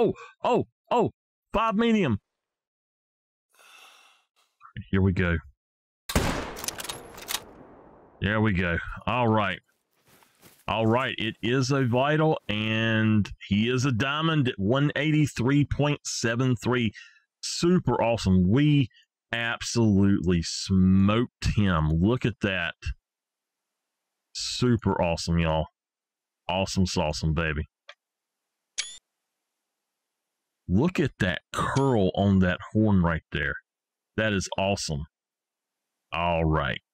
Oh, 5 medium. Here we go. There we go. All right. All right. It is a vital, and he is a diamond at 183.73. Super awesome. We absolutely smoked him. Look at that. Super awesome, y'all. Awesome sauceum, baby. Look at that curl on that horn right there. That is awesome. All right.